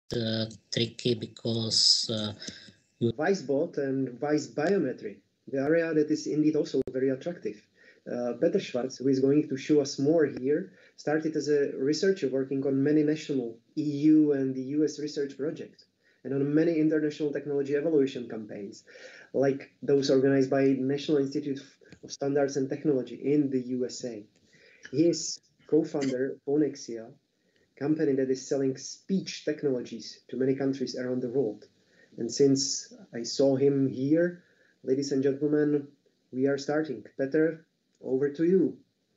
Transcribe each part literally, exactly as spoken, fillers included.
uh, tricky because uh, you Voicebot and voice biometry, the area that is indeed also very attractive. Uh, Petr Schwarz, who is going to show us more here, started as a researcher working on many national E U and the U S research projects and on many international technology evaluation campaigns, like those organized by National Institute of Standards and Technology in the U S A. He is co-founder of Phonexia, company that is selling speech technologies to many countries around the world. And since I saw him here, ladies and gentlemen, we are starting. Petr, over to you.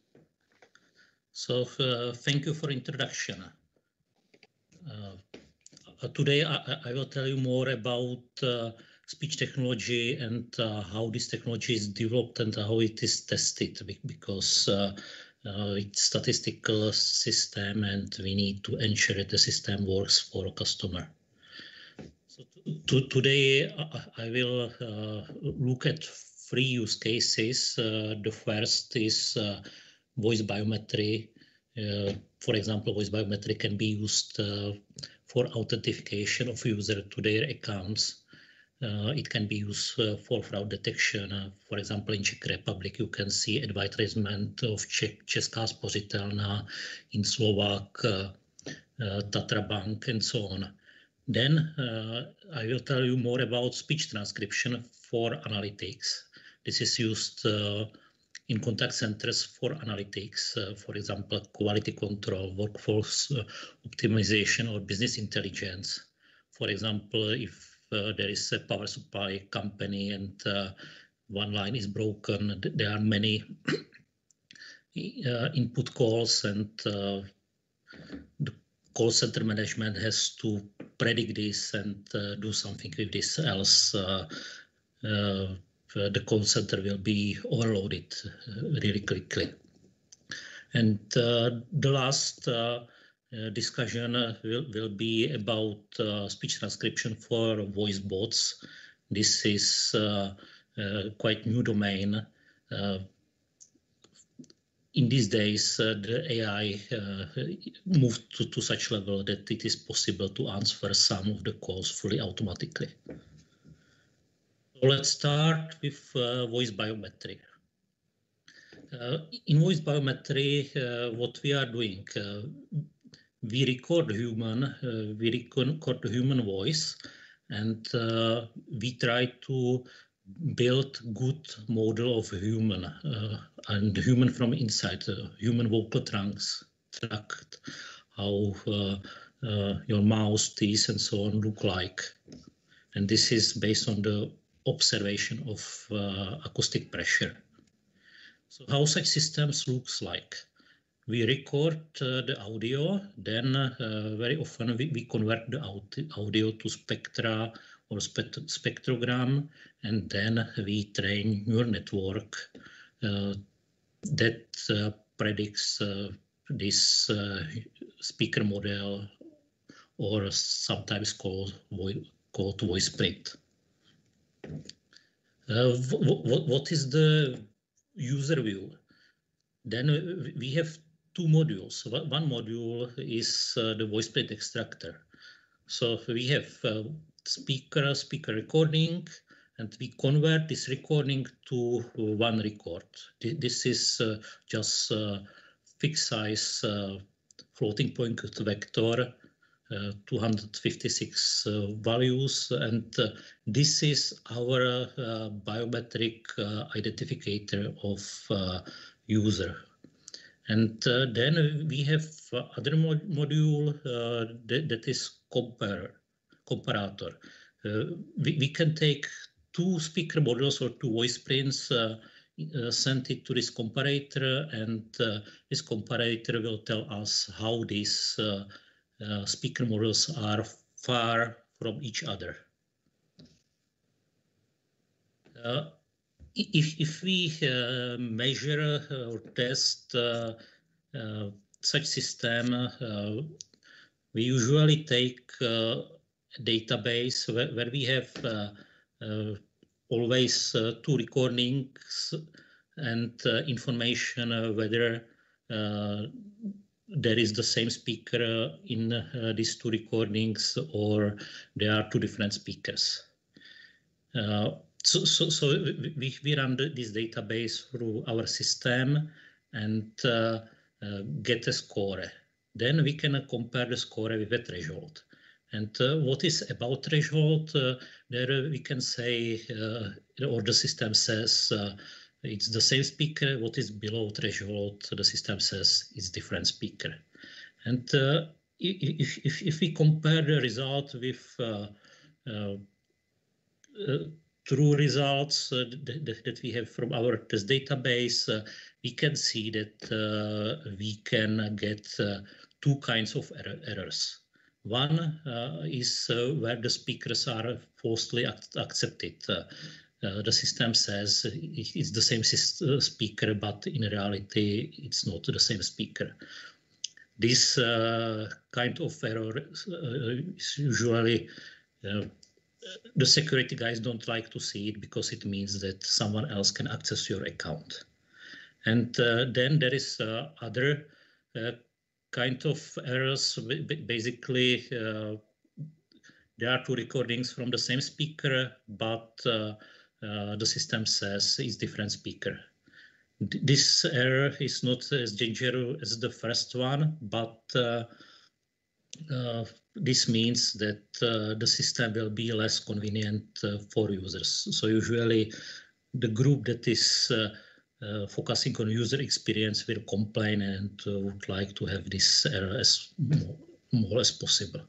So uh, thank you for introduction. Uh, today I, I will tell you more about uh, speech technology and uh, how this technology is developed and how it is tested, because uh, uh, it's a statistical system and we need to ensure that the system works for a customer. So to, today I, I will uh, look at three use cases. Uh, the first is uh, voice biometry. Uh, for example, voice biometry can be used uh, for authentication of user to their accounts. Uh, it can be used uh, for fraud detection. Uh, for example, in Czech Republic, you can see advertisement of Czech, Česká spořitelna, in Slovak, uh, uh, Tatra Bank, and so on. Then uh, I will tell you more about speech transcription for analytics. This is used uh, in contact centers for analytics, uh, for example, quality control, workforce uh, optimization, or business intelligence. For example, if uh, there is a power supply company and uh, one line is broken, there are many uh, input calls, and uh, the call center management has to predict this and uh, do something with this, else uh, uh, the call center will be overloaded uh, really quickly. And uh, the last uh, uh, discussion uh, will, will be about uh, speech transcription for voice bots. This is uh, uh, quite new domain. Uh, In these days, uh, the A I uh, moved to, to such level that it is possible to answer some of the calls fully automatically. So let's start with uh, voice biometry. Uh, in voice biometry, uh, what we are doing, uh, we record human, uh, we record the human voice, and uh, we try to build good model of human uh, and human from inside, uh, human vocal trunks, tract, how uh, uh, your mouth, teeth, and so on look like. And this is based on the observation of uh, acoustic pressure. So how such systems looks like? We record uh, the audio, then uh, very often we, we convert the audio to spectra or spect spectrogram, and then we train neural network uh, that uh, predicts uh, this uh, speaker model, or sometimes called, vo called voice print. Uh, what is the user view? Then we have two modules. One module is uh, the voice print extractor. So we have uh, speaker, speaker recording, and we convert this recording to one record. This is uh, just uh, fixed size uh, floating point vector, uh, two hundred fifty-six uh, values, and uh, this is our uh, biometric uh, identifier of uh, user. And uh, then we have uh, other mod module uh, that, that is compare, comparator. Uh, we, we can take two speaker models or two voice prints, uh, uh, send it to this comparator, and uh, this comparator will tell us how these uh, uh, speaker models are far from each other. Uh, If, if we uh, measure or test uh, uh, such system, uh, we usually take uh, a database where, where we have uh, uh, always uh, two recordings and uh, information uh, whether uh, there is the same speaker in uh, these two recordings, or there are two different speakers. Uh, so, so, so we, we run this database through our system and uh, uh, get a score. Then we can uh, compare the score with a threshold. And uh, what is about threshold, uh, there we can say, uh, or the system says, uh, it's the same speaker. What is below threshold, the system says it's different speaker. And uh, if, if, if we compare the result with uh, uh, uh, true results uh, that, that we have from our test database, uh, we can see that uh, we can get uh, two kinds of error errors. One uh, is uh, where the speakers are falsely ac accepted. Uh, Uh, the system says it's the same speaker, but in reality, it's not the same speaker. This uh, kind of error uh, is usually, uh, the security guys don't like to see it because it means that someone else can access your account. And uh, then there is uh, other uh, kind of errors. Basically, uh, there are two recordings from the same speaker, but uh, Uh, the system says it's different speaker. D this error is not as dangerous as the first one, but uh, uh, this means that uh, the system will be less convenient uh, for users. So usually the group that is uh, uh, focusing on user experience will complain and uh, would like to have this error as more, more as possible.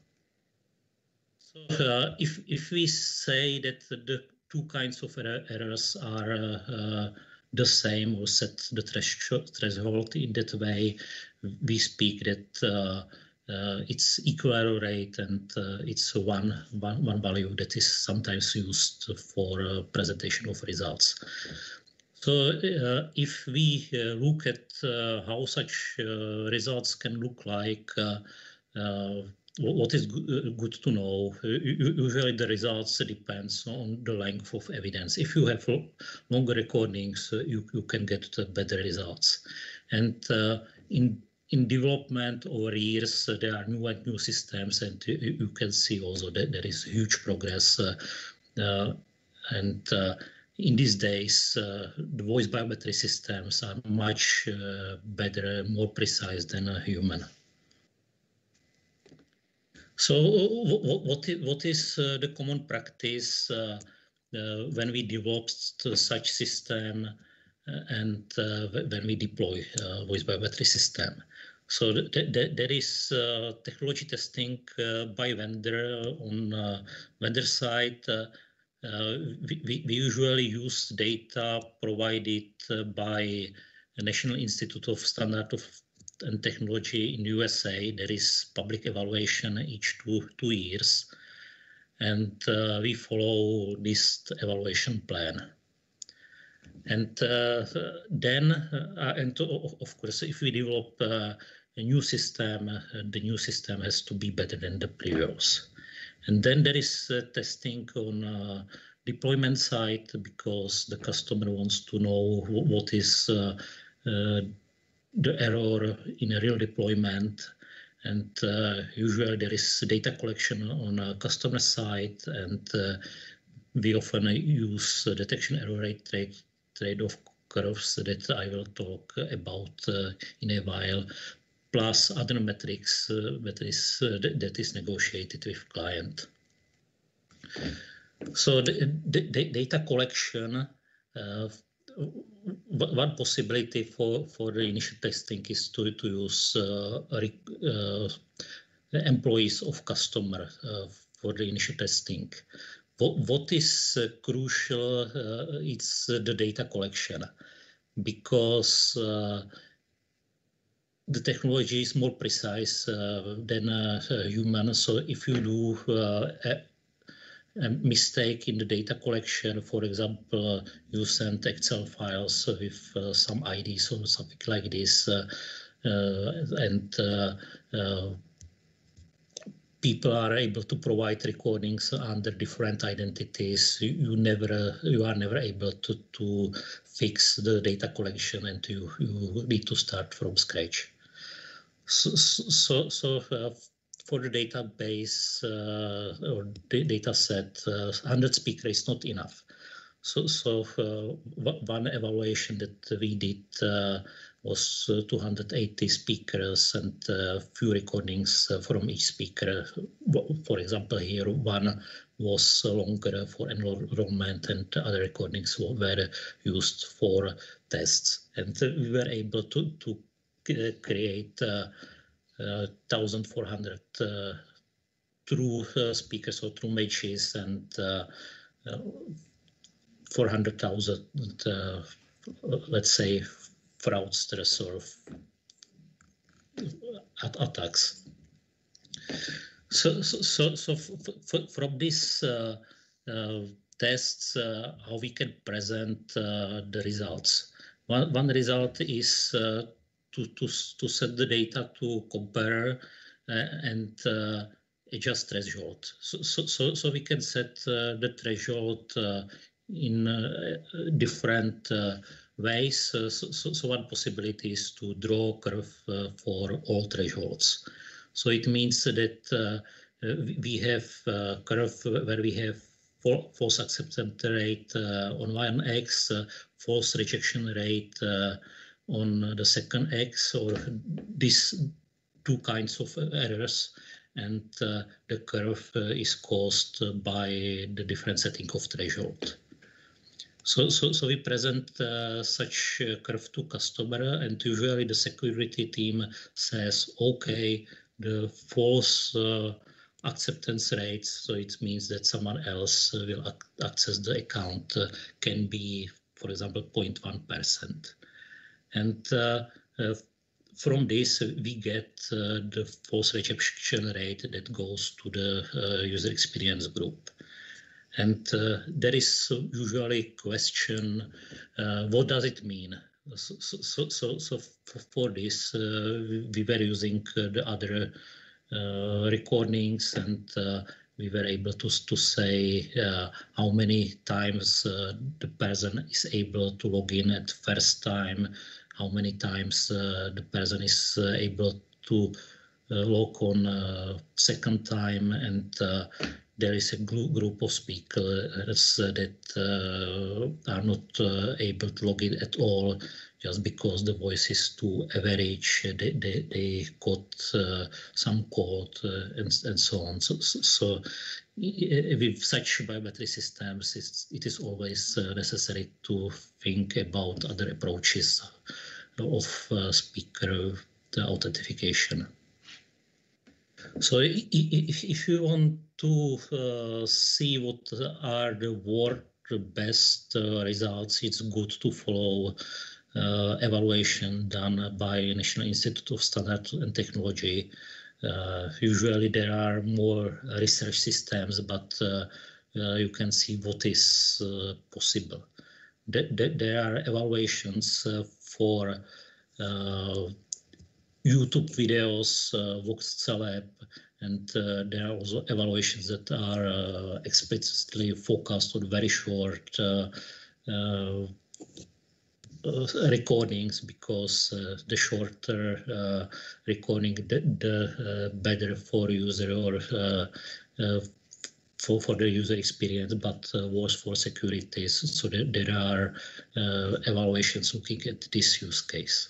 So uh, if, if we say that the two kinds of error errors are uh, uh, the same, or set the threshold in that way, we speak that uh, uh, it's equal error rate, and uh, it's one, one, one value that is sometimes used for uh, presentation of results. So uh, if we uh, look at uh, how such uh, results can look like, uh, uh, what is good to know, usually the results depends on the length of evidence. If you have longer recordings, you, you can get better results. And uh, in, in development over years, uh, there are new and new systems, and you, you can see also that there is huge progress. Uh, uh, and uh, in these days, uh, the voice biometry systems are much uh, better, more precise than a human. So what, what is uh, the common practice uh, uh, when we develop such system uh, and uh, when we deploy uh, voice biometry system? So th th there is uh, technology testing uh, by vendor on uh, vendor side. Uh, uh, we, we usually use data provided uh, by the National Institute of Standard of and Technology in U S A. There is public evaluation each two, two years, and uh, we follow this evaluation plan. And uh, then, uh, and of course, if we develop uh, a new system, uh, the new system has to be better than the previous. And then there is uh, testing on uh, deployment side, because the customer wants to know what is uh, uh, the error in a real deployment. And uh, usually there is data collection on a customer side, and uh, we often use detection error rate trade, trade-off curves that I will talk about uh, in a while, plus other metrics uh, that, is, uh, that is negotiated with client. So the, the, the data collection, uh, one possibility for, for the initial testing is to, to use uh, uh, employees of customer uh, for the initial testing. What, what is uh, crucial uh, is uh, the data collection, because uh, the technology is more precise uh, than uh, human. So if you do uh, a, a mistake in the data collection, for example, you send Excel files with uh, some I Ds or something like this, uh, uh, and uh, uh, people are able to provide recordings under different identities. You, you never, you are never able to to fix the data collection, and you you need to start from scratch. So, so, so uh, for the database uh, or the data set, uh, one hundred speakers is not enough. So, so uh, one evaluation that we did uh, was uh, two hundred eighty speakers and uh, few recordings uh, from each speaker. For example, here one was longer for enrollment and other recordings were used for tests. And we were able to, to create uh, uh, one thousand four hundred uh, true uh, speakers or true matches and uh, uh, four hundred thousand, uh, let's say, fraudsters or attacks. So, so, so, so from these uh, uh, tests, uh, how we can present uh, the results. One, one result is uh, to, to, to set the data to compare uh, and uh, adjust threshold. So, so, so, so we can set uh, the threshold uh, in uh, different uh, ways. Uh, so, so, so one possibility is to draw a curve uh, for all thresholds. So it means that uh, we have a curve where we have false acceptance rate uh, on one X, uh, false rejection rate uh, on the second X, or these two kinds of errors. And uh, the curve uh, is caused by the different setting of threshold. So, so, so we present uh, such a curve to customer, and usually the security team says, okay, the false uh, acceptance rates, so it means that someone else uh, will ac access the account, uh, can be, for example, zero point one percent. And uh, uh, from this, uh, we get uh, the false rejection rate that goes to the uh, user experience group. And uh, there is usually a question, uh, what does it mean? So, so, so, so for this, uh, we were using uh, the other uh, recordings, and uh, we were able to, to say uh, how many times uh, the person is able to log in at first time, how many times uh, the person is uh, able to uh, log on uh, second time, and uh, there is a group of speakers that uh, are not uh, able to log in at all just because the voice is too average. They, they, they got uh, some code uh, and, and so on. So, so, so with such biometry systems, it's, it is always uh, necessary to think about other approaches of uh, speaker authentication. So if, if you want to uh, see what are the world best uh, results, it's good to follow uh, evaluation done by National Institute of Standards and Technology. Uh, usually there are more research systems, but uh, uh, you can see what is uh, possible. There, there are evaluations uh, for uh, YouTube videos, uh, Voicebots, and uh, there are also evaluations that are uh, explicitly focused on very short uh, uh, uh, recordings, because uh, the shorter uh, recording, the, the uh, better for user or uh, uh, for, for the user experience, but uh, worse for security. So there, there are uh, evaluations looking at this use case.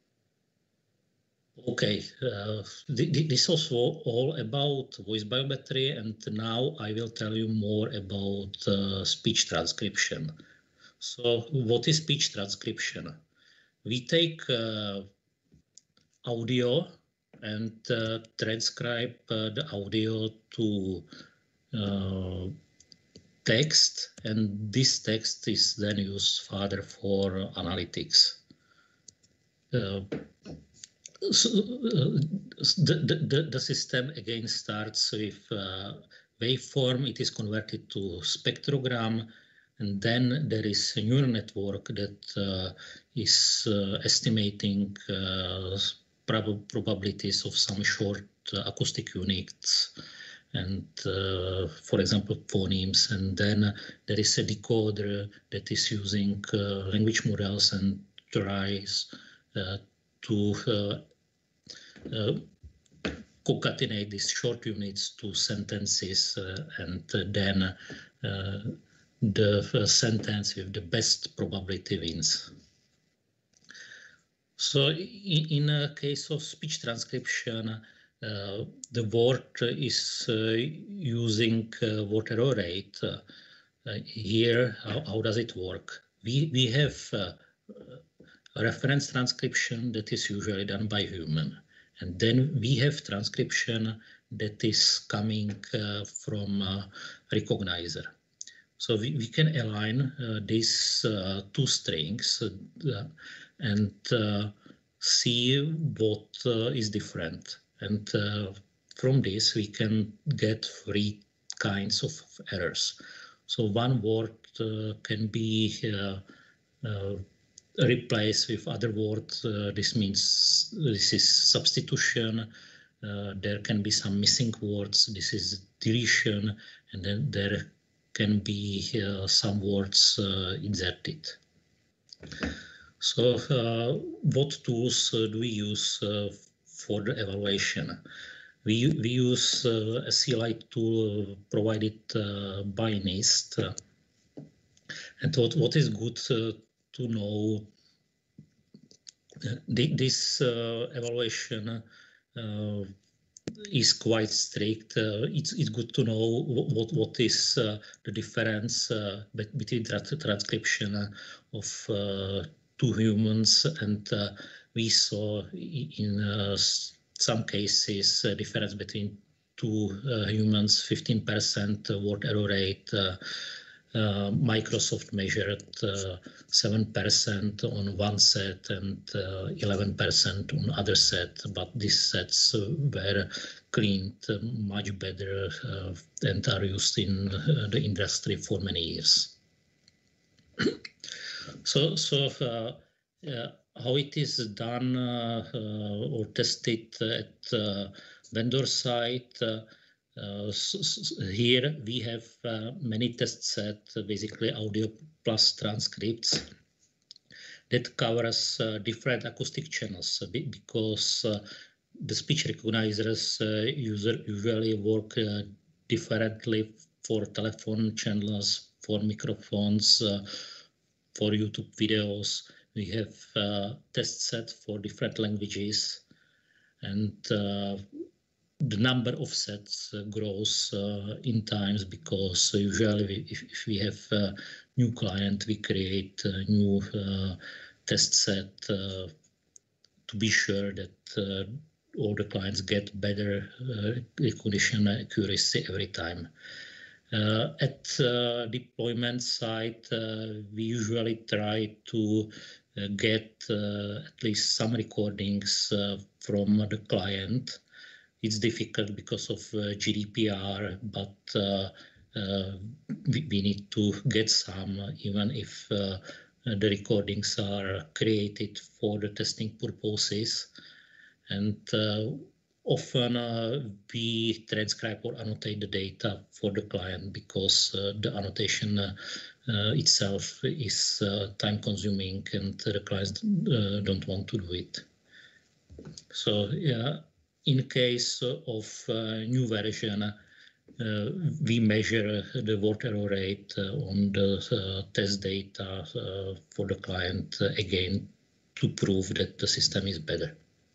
Okay, uh, th this was all about voice biometry, and now I will tell you more about uh, speech transcription. So what is speech transcription? We take uh, audio and uh, transcribe uh, the audio to uh, text, and this text is then used further for analytics. Uh, So, uh, the, the, the system again starts with uh, waveform. It is converted to spectrogram, and then there is a neural network that uh, is uh, estimating uh, prob probabilities of some short uh, acoustic units, and uh, for example phonemes. And then there is a decoder that is using uh, language models and tries uh, to uh, uh, concatenate these short units to sentences, uh, and uh, then uh, the uh, sentence with the best probability wins. So in, in a case of speech transcription, uh, the word is uh, using uh, word error rate. Uh, uh, here, how, how does it work? We, we have uh, a reference transcription that is usually done by human. And then we have transcription that is coming uh, from uh, recognizer. So we, we can align uh, these uh, two strings uh, and uh, see what uh, is different. And uh, from this, we can get three kinds of errors. So one word uh, can be uh, uh, replaced with other words. Uh, this means this is substitution. Uh, there can be some missing words. This is deletion, and then there can be uh, some words uh, inserted. So uh, what tools uh, do we use uh, for the evaluation? We, we use uh, a C L I tool provided uh, by NIST. And what, what is good uh, to know, uh, this uh, evaluation uh, is quite strict. Uh, it's, it's good to know what, what is uh, the difference uh, between the transcription of uh, two humans, and uh, we saw in uh, some cases a difference between two uh, humans, fifteen percent word error rate. Uh, uh, Microsoft measured uh, seven percent on one set and uh, eleven percent on other set, but these sets were cleaned much better uh, and are used in uh, the industry for many years. So, so uh, uh, how it is done uh, uh, or tested at uh, vendor side? Uh, uh, so, so here we have uh, many test sets, uh, basically audio plus transcripts, that covers uh, different acoustic channels, uh, because uh, the speech recognizers uh, user usually work uh, differently for telephone channels, for microphones, uh, for YouTube videos. We have uh, test set for different languages, and uh, the number of sets uh, grows uh, in times, because usually we, if, if we have a new client, we create a new uh, test set uh, to be sure that uh, all the clients get better uh, recognition accuracy every time. Uh, at uh, deployment side, uh, we usually try to uh, get uh, at least some recordings uh, from the client. It's difficult because of uh, G D P R, but uh, uh, we, we need to get some, even if uh, the recordings are created for the testing purposes. And uh, often uh, we transcribe or annotate the data for the client, because uh, the annotation uh, uh, itself is uh, time consuming, and the clients uh, don't want to do it. So yeah, in case of uh, new version, uh, we measure the word error rate uh, on the uh, test data uh, for the client, uh, again, to prove that the system is better.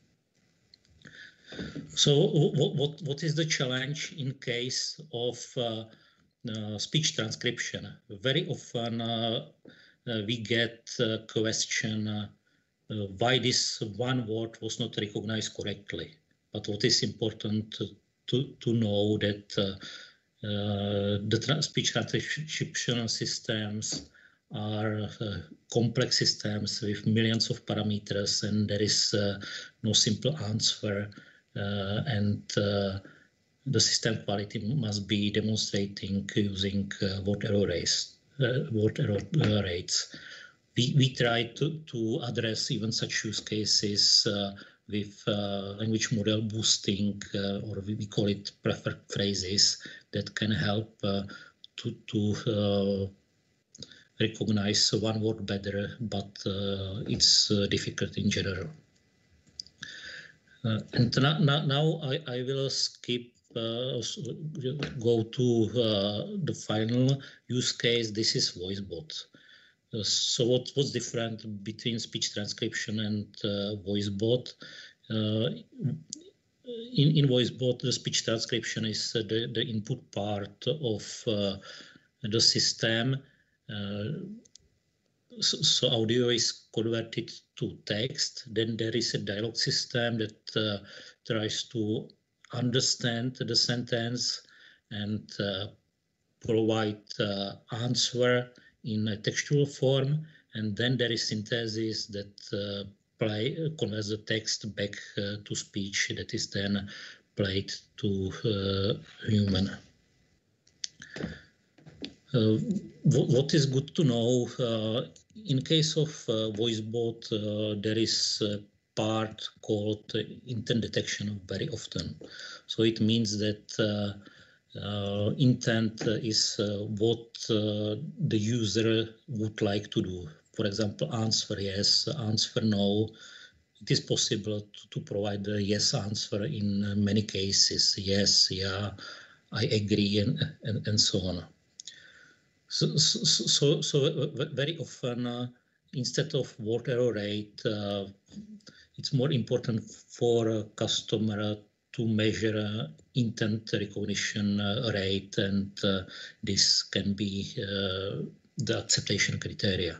So what, what, what is the challenge in case of uh, uh, speech transcription? Very often uh, uh, we get a question, uh, uh, why this one word was not recognized correctly. But what is important to, to, to know that uh, uh, the tra speech transcription systems are uh, complex systems with millions of parameters, and there is uh, no simple answer. Uh, and uh, the system quality must be demonstrating using uh, word error rates. Uh, word error uh, rates. We we try to to address even such use cases uh, with uh, language model boosting, uh, or we, we call it preferred phrases, that can help uh, to to uh, recognize one word better, but uh, it's uh, difficult in general. Uh, and now, now I, I will skip, uh, go to uh, the final use case. This is Voicebot. Uh, so what was different between speech transcription and uh, Voicebot? Uh, in, in Voicebot, the speech transcription is uh, the, the input part of uh, the system. Uh, so, so audio is converted to text. Then there is a dialogue system that uh, tries to understand the sentence and uh, provide uh, answer in a textual form. And then there is synthesis that uh, play, uh, converts the text back uh, to speech that is then played to uh, human. Uh, what is good to know, uh, in case of uh, Voicebot, uh, there is a part called uh, intent detection very often. So it means that uh, uh, intent is uh, what uh, the user would like to do. For example, answer yes, answer no. It is possible to, to provide a yes answer in many cases. Yes, yeah, I agree, and, and, and so on. So, so, so, so very often, uh, instead of word error rate, uh, it's more important for a customer to measure uh, intent recognition uh, rate, and uh, this can be uh, the acceptation criteria.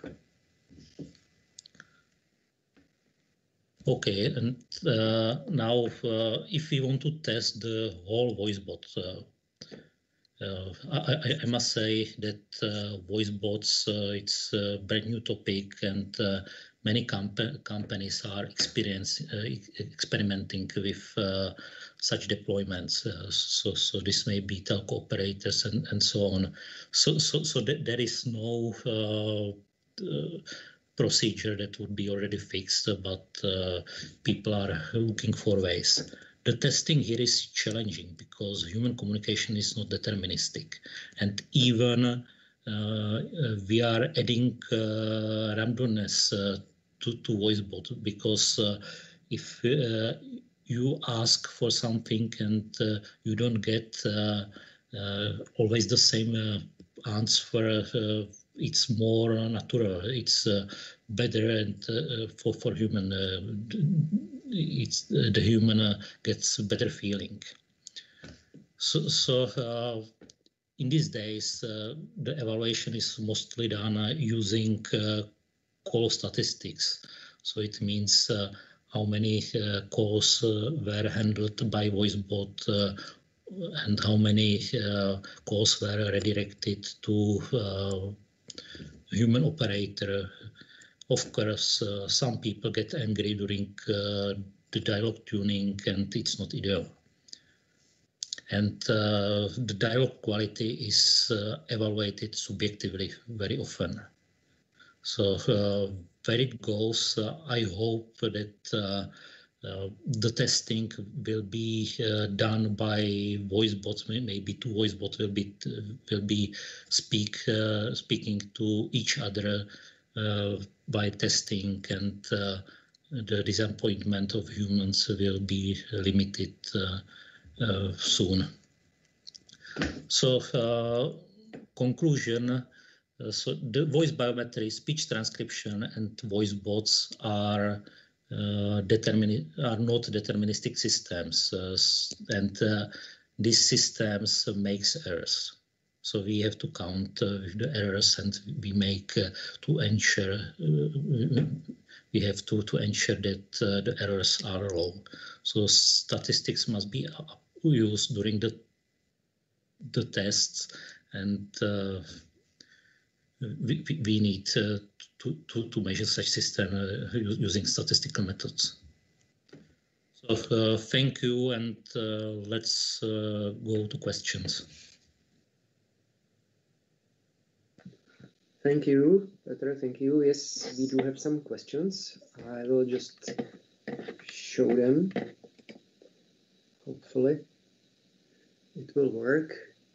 Okay, and uh, now uh, if we want to test the whole Voicebot, uh, Uh, I, I must say that uh, Voicebots, uh, it's a brand new topic, and uh, many comp companies are experience, uh, experimenting with uh, such deployments. Uh, so, so this may be telco operators and, and so on. So, so, so th there is no uh, uh, procedure that would be already fixed, but uh, people are looking for ways. The testing here is challenging because human communication is not deterministic, and even uh, we are adding uh, randomness uh, to, to Voicebot, because uh, if uh, you ask for something and uh, you don't get uh, uh, always the same uh, answer, uh, it's more natural, it's uh, better, and uh, for, for human uh, it's uh, the human uh, gets a better feeling. So, so uh, in these days, uh, the evaluation is mostly done uh, using uh, call statistics. So it means uh, how many uh, calls uh, were handled by Voicebot uh, and how many uh, calls were redirected to uh, human operator. Of course, uh, some people get angry during uh, the dialogue tuning, and it's not ideal. And uh, the dialogue quality is uh, evaluated subjectively very often. So uh, where it goes, uh, I hope that uh, uh, the testing will be uh, done by Voicebots. Maybe two Voicebots will be will be speak uh, speaking to each other Uh, by testing, and uh, the disappointment of humans will be limited uh, uh, soon. So, uh, conclusion, uh, so the voice biometry, speech transcription, and Voicebots are uh, determini are not deterministic systems, uh, and uh, these systems makes errors. So we have to count uh, the errors, and we make uh, to ensure uh, we have to to ensure that uh, the errors are low. So statistics must be used during the the tests, and uh, we, we need uh, to, to to measure such system uh, using statistical methods. So uh, thank you, and uh, let's uh, go to questions. Thank you, Petr. Thank you. Yes, we do have some questions. I will just show them. Hopefully, it will work.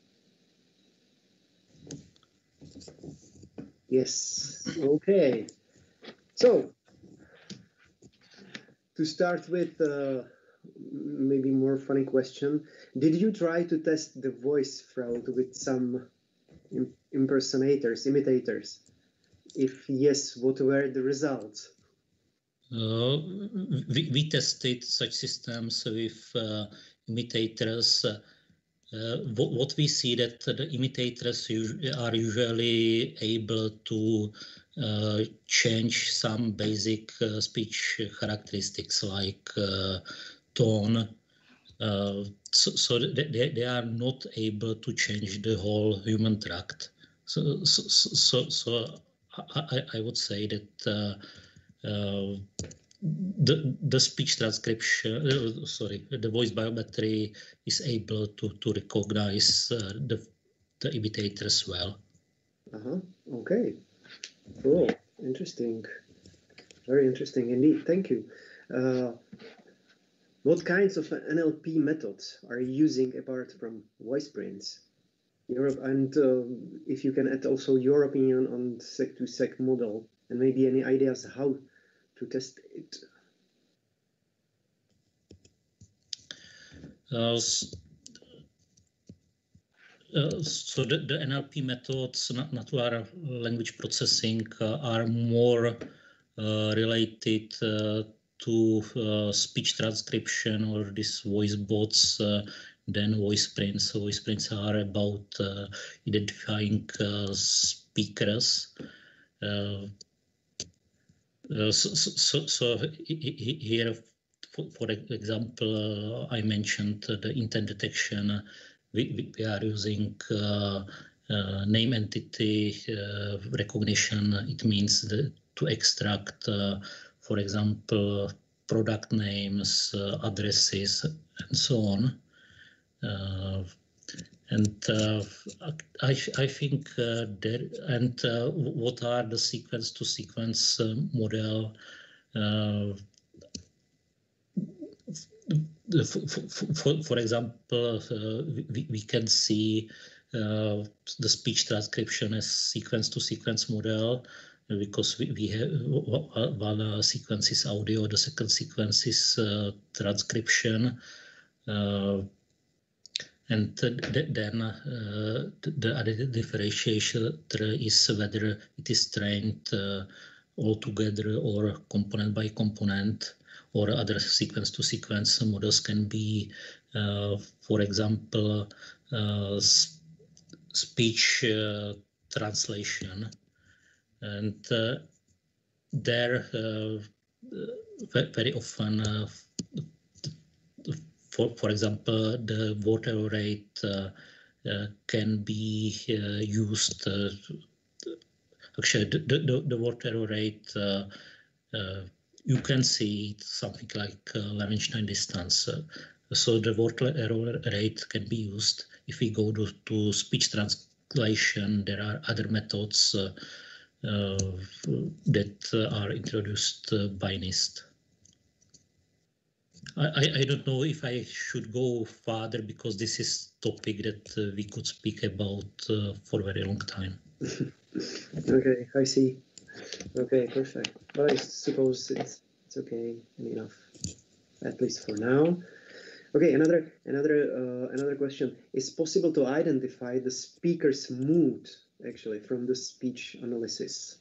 Yes. Okay. So, to start with, uh, maybe more funny question. Did you try to test the voice fraud with some impersonators, imitators? If yes, what were the results? Uh, we, we tested such systems with uh, imitators. Uh, what, what we see that the imitators are usually able to uh, change some basic uh, speech characteristics like uh, tone. Uh, so so they, they are not able to change the whole human tract. So so so, so I, I would say that uh, uh, the the speech transcription, uh, sorry, the voice biometry is able to to recognize uh, the the imitators well. Uh-huh. Okay. Cool. Interesting. Very interesting indeed. Thank you. Uh, what kinds of N L P methods are you using apart from voice prints? Europe, and uh, if you can add also your opinion on sec to sec model and maybe any ideas how to test it. Uh, uh, so the, the N L P methods, natural language processing, uh, are more uh, related uh, to uh, speech transcription or these voice bots uh, than voice prints. So voice prints are about uh, identifying uh, speakers. Uh, uh, so, so, so here, for, for example, uh, I mentioned uh, the intent detection. Uh, we, we are using uh, uh, name entity uh, recognition. It means the, to extract, uh, for example, product names, uh, addresses, and so on. Uh, and uh, I, I think uh, there, and uh, what are the sequence to sequence uh, model? Uh, for, for, for example, uh, we, we can see uh, the speech transcription as sequence to sequence model, because we, we have one uh, sequence is audio, the second sequence is uh, transcription. Uh, And then uh, the other differentiation is whether it is trained uh, all together or component by component, or other sequence to sequence models can be, uh, for example, uh, speech uh, translation. And uh, there uh, very often uh, For, for example, the word error rate uh, uh, can be uh, used. Uh, actually, the, the, the word error rate, uh, uh, you can see it something like uh, Levenshtein distance. Uh, so the word error rate can be used. If we go to, to speech translation, there are other methods uh, uh, that uh, are introduced uh, by NIST. I, I don't know if I should go further, because this is topic that uh, we could speak about uh, for a very long time. Okay, I see. Okay, perfect. Well, I suppose it's it's okay enough, at least for now. Okay, another another uh, another question: is possible to identify the speaker's mood actually from the speech analysis?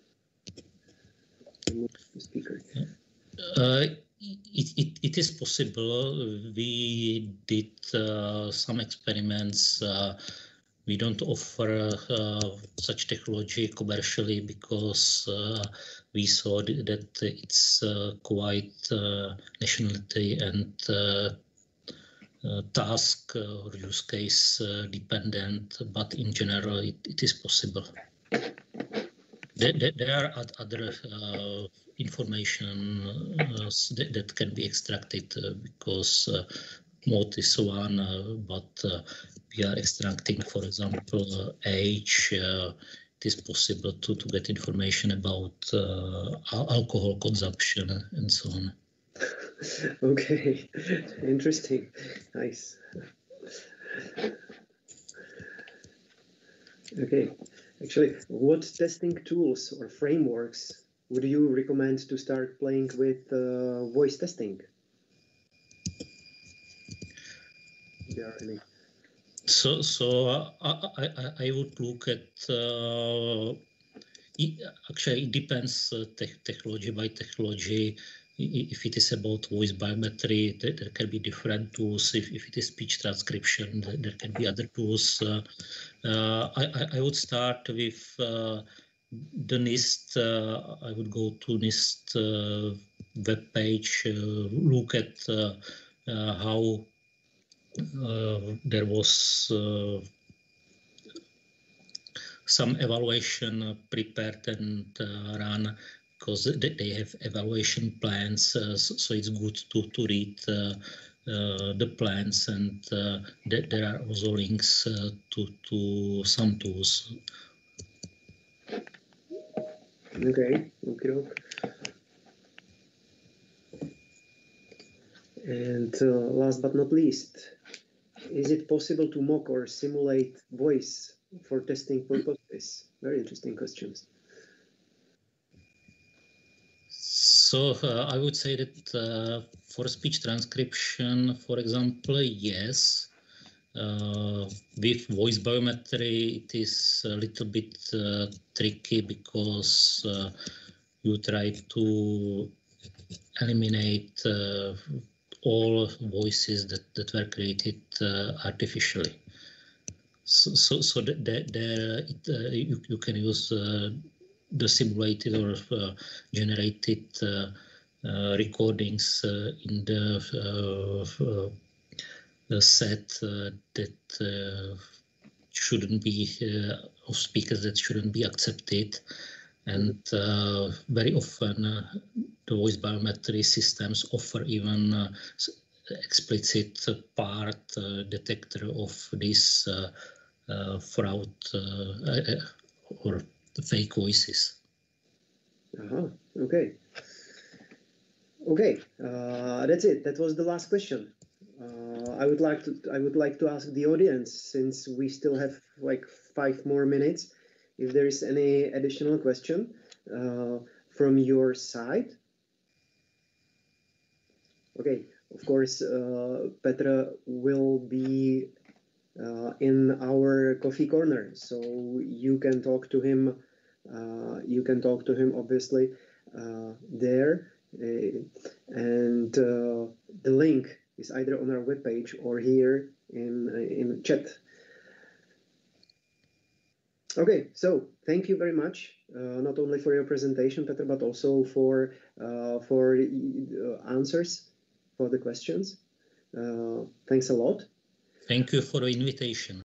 The mood of the speaker. Uh, It, it, it is possible. We did uh, some experiments. Uh, we don't offer uh, such technology commercially because uh, we saw that it's uh, quite uh, nationality and uh, uh, task or use case uh, dependent, but in general it, it is possible. There, there are other uh, information uh, that, that can be extracted uh, because uh, mode is one, uh, but uh, we are extracting, for example, uh, age. Uh, it is possible to, to get information about uh, alcohol consumption and so on. Okay, interesting, nice. Okay. Actually, what testing tools or frameworks would you recommend to start playing with uh, voice testing? there are any. So, so uh, I, I, I would look at, uh, it, actually it depends uh, te technology by technology. If it is about voice biometry, there, there can be different tools. If, if it is speech transcription, there, there can be other tools. Uh, uh, I, I would start with uh, the NIST. Uh, I would go to NIST uh, web page, uh, look at uh, uh, how Uh, there was uh, some evaluation uh, prepared and uh, run, because they, they have evaluation plans, uh, so, so it's good to, to read uh, uh, the plans, and uh, th there are also links uh, to, to some tools. Okay, okay. And uh, last but not least, is it possible to mock or simulate voice for testing purposes? Very interesting questions. So uh, I would say that uh, for speech transcription, for example, yes. Uh, with voice biometry, it is a little bit uh, tricky, because uh, you try to eliminate uh, all voices that, that were created uh, artificially. So, so, so that, that there it, uh, you, you can use uh, the simulated or uh, generated uh, uh, recordings uh, in the uh, uh, set uh, that uh, shouldn't be uh, of speakers that shouldn't be accepted, and uh, very often uh, the voice biometry systems offer even uh, explicit uh, part uh, detector of these uh, uh, fraud uh, or fake voices. Uh-huh. Okay. Okay, uh, that's it. That was the last question. Uh, I would like to I would like to ask the audience, since we still have like five more minutes, if there is any additional question uh, from your side. Okay, of course, uh, Petr will be uh, in our coffee corner, so you can talk to him. Uh, you can talk to him obviously uh, there, uh, and uh, the link is either on our webpage or here in in chat. Okay, so thank you very much, uh, not only for your presentation, Petr, but also for uh, for uh, answers for the questions. Uh, thanks a lot. Thank you for the invitation.